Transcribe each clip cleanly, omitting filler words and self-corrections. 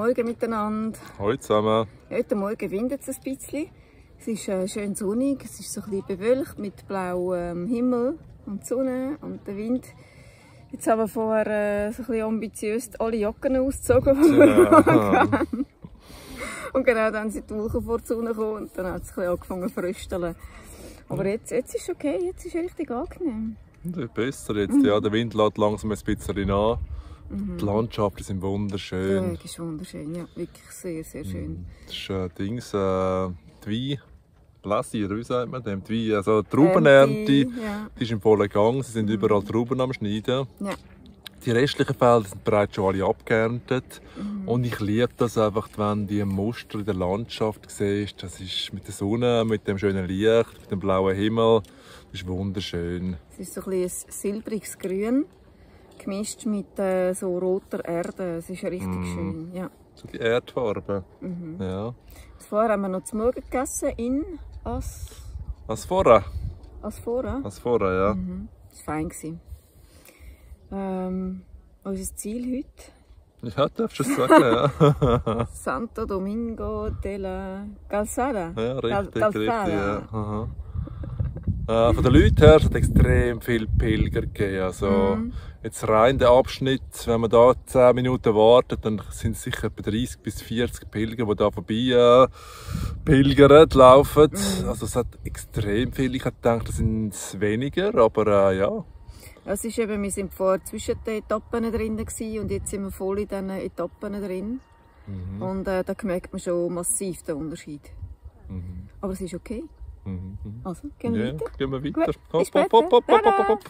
Morgen miteinander. Hallo zusammen. Heute Morgen windet es ein bisschen. Es ist schön sonnig, es ist so ein bisschen bewölkt mit blauem Himmel und Sonne und der Wind. Jetzt haben wir vorher so ein bisschen ambitiös alle Jacken ausgezogen, die wir hatten. Und genau dann sind die Wolken vor die Sonne gekommen und dann hat es ein bisschen angefangen zu frösteln. Aber jetzt ist es okay, jetzt ist es richtig angenehm. Das wird besser jetzt. Ja, der Wind lässt langsam ein bisschen an. Die Landschaften sind wunderschön. Ja, ist wunderschön, ja, wirklich sehr, sehr schön. Das ist die Weinblässe, wie sagt man dem? Die Traubenernte, ja. Die ist im vollen Gang. Sie sind überall Trauben am Schneiden. Ja. Die restlichen Felder sind bereits schon alle abgeerntet. Und ich liebe das einfach, wenn du die Muster in der Landschaft siehst. Das ist mit der Sonne, mit dem schönen Licht, mit dem blauen Himmel. Das ist wunderschön. Es ist so ein bisschen ein silbriges Grün, gemischt mit so roter Erde. Es ist richtig schön. Ja. So die Erdfarbe. Ja. Vorher haben wir noch zu Morgen gegessen in Asfora. Asfora? Asfora, ja. Das war fein. Unser Ziel heute? Ja, darfst du es sagen, ja. Santo Domingo de la Calzada. Ja, richtig, Calzada. richtig, ja. Von den Leuten her hat es extrem viele Pilger gegeben. Also, jetzt rein der Abschnitt, wenn man da 10 Minuten wartet, dann sind es sicher etwa 30 bis 40 Pilger, die da vorbei pilgern, laufen. Also es hat extrem viele. Ich hätte gedacht, das sind weniger, aber ja. Es ist eben, wir sind vorher zwischen den Etappen drin und jetzt sind wir voll in diesen Etappen drin. Und da merkt man schon massiv den Unterschied. Aber es ist okay. Also, gehen wir weiter? Gehen wir weiter. Gut, Hopp, bis später. hopp, hopp, hopp, hopp, hopp.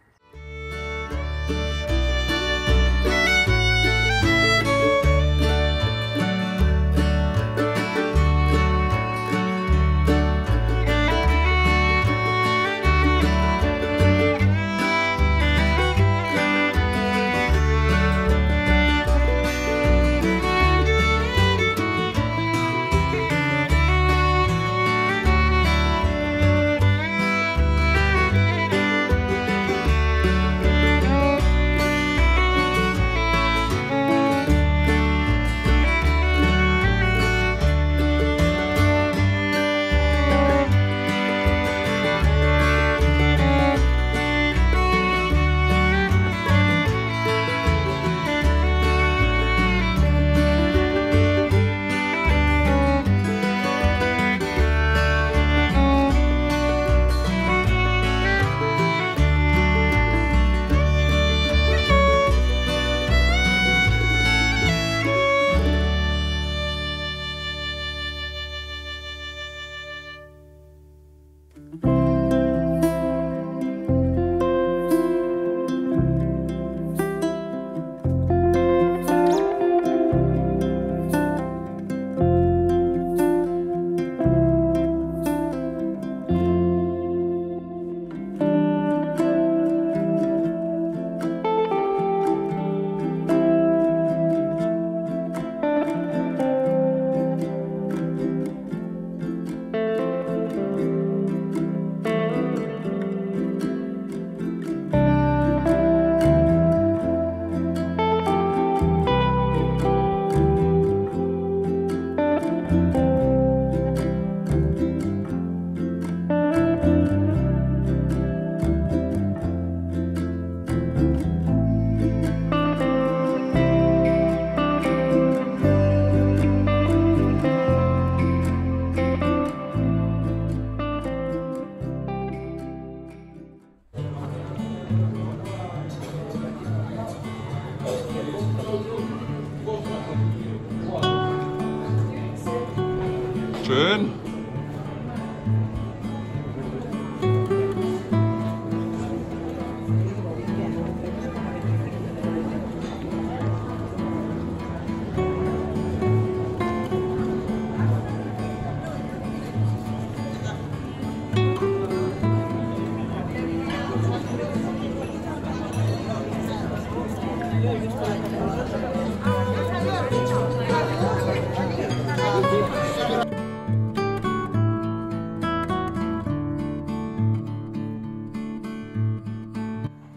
Schön.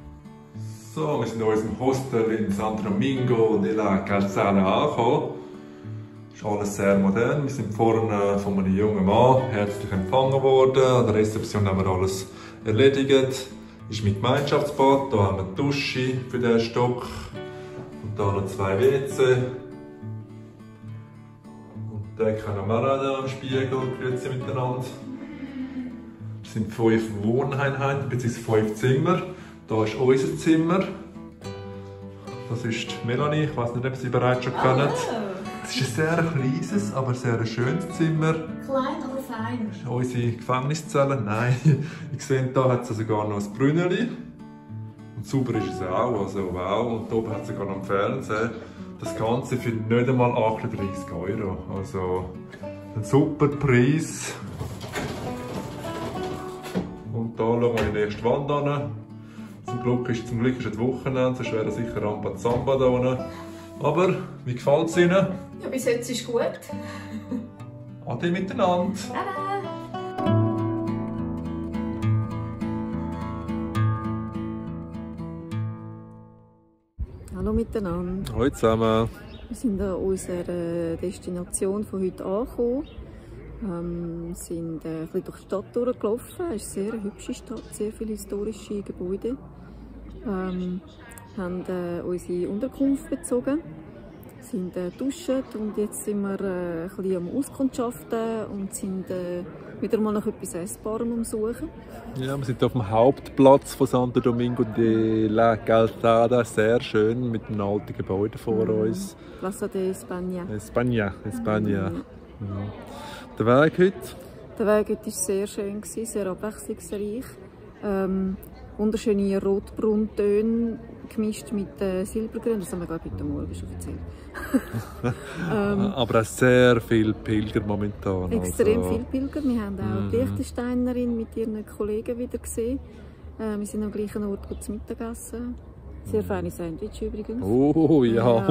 So, wir sind in unserem Hostel in Santo Domingo de la Calzada angekommen. Ist alles sehr modern. Wir sind vorne von einem jungen Mann herzlich empfangen worden. An der Rezeption haben wir alles erledigt. Ist mit Gemeinschaftsbad. Hier haben wir die Dusche für den Stock. Und hier noch 2 WC. Und da können wir auch am Spiegel. Grüezi miteinander. Es sind 5 Wohneinheiten bzw. 5 Zimmer. Hier ist unser Zimmer. Das ist Melanie. Ich weiß nicht, ob Sie bereits schon kennen. Es ist ein sehr kleines, aber sehr schönes Zimmer. Klein, aber fein. Das ist unsere Gefängniszelle. Nein, ihr seht, hier hat es sogar noch ein Brünneli. Und sauber ist es auch, also wow. Und oben hat es sogar noch einen Fernseher. Das Ganze für nicht einmal 38 €. Also ein super Preis. Und hier schauen wir in die nächste Wand an. Zum Glück ist es Wochenende, sonst wäre sicher Rampa Zamba da unten. Aber wie gefällt es Ihnen? Ja, bis jetzt ist gut. Ade miteinander. Hallo miteinander. Hallo zusammen. Wir sind an unserer Destination von heute angekommen. Sind ein bisschen durch die Stadt durchgelaufen. Es ist eine sehr hübsche Stadt, sehr viele historische Gebäude. Haben unsere Unterkunft bezogen, sind duschen und jetzt sind wir ein bisschen am Auskundschaften und sind wieder mal nach etwas Essbarem am Suchen. Ja, wir sind auf dem Hauptplatz von Santo Domingo de la Calzada, sehr schön mit einem alten Gebäude vor uns. Plaza de España. España. Der Weg heute? Der Weg heute war sehr schön, sehr abwechslungsreich. Wunderschöne Rot-Braun-Töne gemischt mit Silbergrün, das haben wir gerade heute Morgen schon erzählt. Aber auch sehr viele Pilger momentan. Extrem viele Pilger. Wir haben auch die Liechtensteinerin mit ihren Kollegen wieder gesehen. Wir sind am gleichen Ort gut zum Mittagessen. Sehr feine Sandwich übrigens. Oh ja,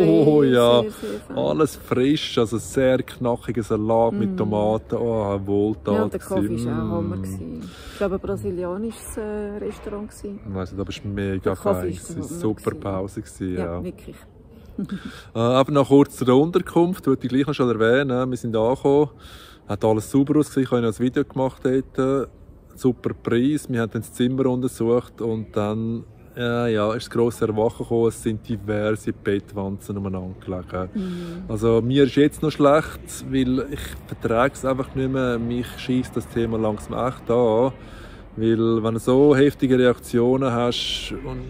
sehr, alles frisch, also sehr knackiger Salat mit Tomaten, oh, wohltat. Ja, und der Kaffee war auch Hammer. Ich glaube, ein brasilianisches Restaurant. Ich weiss nicht, aber es war mega fein. Es war eine super Pause. Ja, wirklich. Aber noch kurz zur Unterkunft, wollte ich gleich noch schon erwähnen. Wir sind angekommen, hat alles sauber ausgesehen, ich habe noch ein Video gemacht dort. Super Preis, wir haben dann das Zimmer untersucht und dann ist das grosse Erwachen gekommen, es sind diverse Bettwanzen umeinander gelegen. Also mir ist jetzt noch schlecht, weil ich vertrage es einfach nicht mehr, mich scheisst das Thema langsam echt an. Weil wenn du so heftige Reaktionen hast und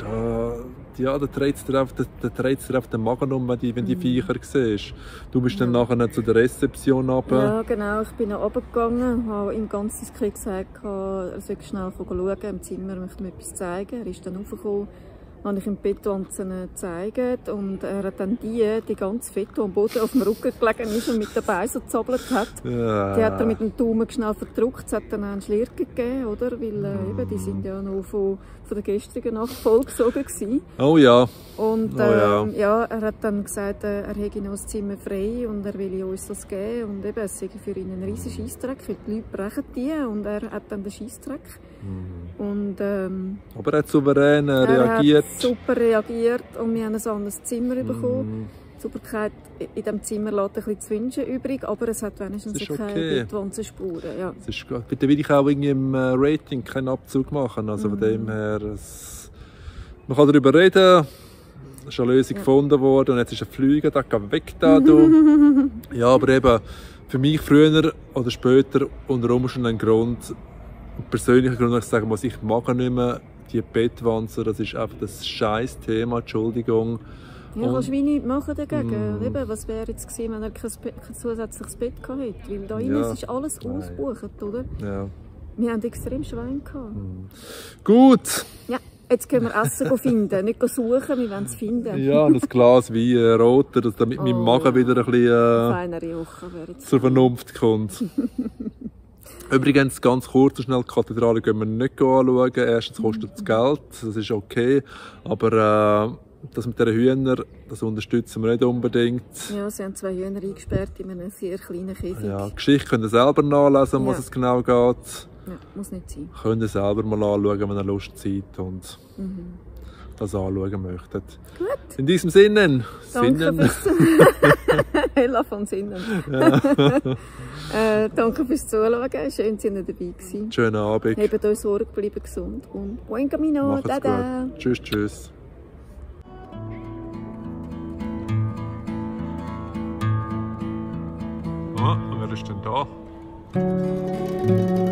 da dreht es dir auf den Magen um, wenn die Viecher siehst. Du bist dann nachher zu der Rezeption runter. Ja, genau. Ich bin runtergegangen und habe ihm ganz diskret gesagt, er soll schnell schauen im Zimmer, möchte mir etwas zeigen. Er ist dann raufgekommen, habe ich ihm die Bettwanzen gezeigt und er hat dann die ganz fett, die am Boden auf dem Rücken gelegen ist und mit den Beinen so gezappelt hat, die hat er mit dem Daumen schnell verdrückt. Es hat dann auch einen Schlirken gegeben, oder? Weil eben, die sind ja noch von der gestrigen Nacht vollgesogen gewesen. Oh ja. Und er hat dann gesagt, er hätte noch das Zimmer frei und er will uns das geben. Und eben, es sei für ihn ein riesiger Scheissdreck, weil die Leute brechen die und er hat dann den Scheissdreck. Und, aber er hat souverän reagiert. Er hat super reagiert und wir haben ein anderes Zimmer bekommen. Die Sauberkeit in diesem Zimmer lässt ein bisschen zu wünschen übrig, aber es hat wenigstens keine Bettwanzenspuren. Ja. Bitte will ich auch irgendwie im Rating keinen Abzug machen. Also von dem her, man kann darüber reden. Es ist eine Lösung gefunden worden und jetzt ist ein Flüger, der geht weg da. Du. Ja, aber eben für mich früher oder später unter Umständen ein Grund, ein persönlicher Grund, dass ich sagen muss, ich mag nicht mehr die Bettwanzen. Das ist einfach das scheiß Thema, Entschuldigung. Ja, kannst du nichts machen dagegen. Und eben, was wäre jetzt gewesen, wenn er kein zusätzliches Bett gehabt hätte? Weil da innen ist alles ausgebucht, oder? Ja. Wir hatten extrem Schwein gehabt. Gut. Ja, jetzt können wir Essen finden, nicht suchen, wir wollen es finden. Ja, und ein Glas Wein, roter, damit mein Magen wieder ein bisschen zur Vernunft kommt. Übrigens, ganz kurz und schnell, die Kathedrale gehen wir nicht anschauen. Erstens kostet es Geld, das ist okay. Aber das mit den Hühnern, das unterstützen wir nicht unbedingt. Ja, sie haben 2 Hühner eingesperrt in einem sehr kleinen Käfig. Ja, die Geschichte könnt ihr selber nachlesen, um was es genau geht. Ja, muss nicht sein. Könnt ihr selber mal anschauen, wenn ihr Lust habt. Und das anschauen möchten. Gut. In diesem Sinne, Danke fürs Hella von Sinnen. Ja. Danke fürs Zuschauen. Schön, dass ihr dabei gewesen. Schönen Abend. Habt euch Sorge, bleibt gesund und buen camino. Macht's Tada. gut. Tschüss, tschüss. Wer ist denn da?